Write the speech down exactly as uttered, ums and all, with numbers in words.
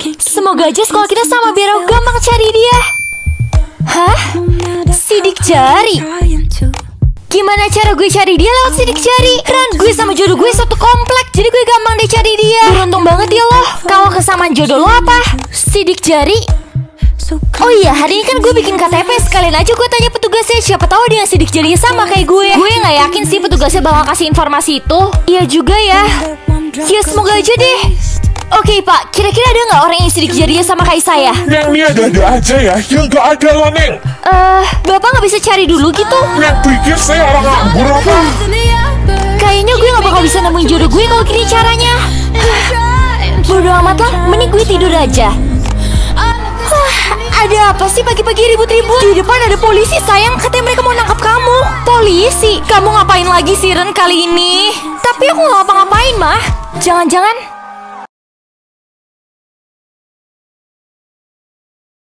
Semoga aja sekolah kita sama biar aku gampang cari dia. Hah? Sidik jari? Gimana cara gue cari dia lewat sidik jari? Keren, gue sama jodoh gue satu komplek, jadi gue gampang deh cari dia. Beruntung banget ya lo. Kalau kesamaan jodoh lo apa? Sidik jari? Oh iya, hari ini kan gue bikin K T P. Sekalian aja gue tanya petugasnya, siapa tahu dia sidik jarinya sama kayak gue. Gue gak yakin sih petugasnya bakal kasih informasi itu. Iya juga ya. Ya semoga aja deh. Oke pak, kira-kira ada gak orang yang sidik jarinya sama kayak saya? Neng, ini ada-ada aja ya. Ya gak ada lah, Neng. Eh, uh, bapak gak bisa cari dulu gitu? Neng pikir saya orang nganggur apa? Kayaknya gue gak bakal bisa nemuin jodoh gue kalau gini caranya. Bodoh amat lah, mending gue tidur aja. Ada apa sih pagi-pagi ribut-ribut? Di depan ada polisi sayang, katanya mereka mau nangkap kamu. Polisi? Kamu ngapain lagi sih Ren kali ini? Tapi aku gak ngapa-ngapain mah. Jangan-jangan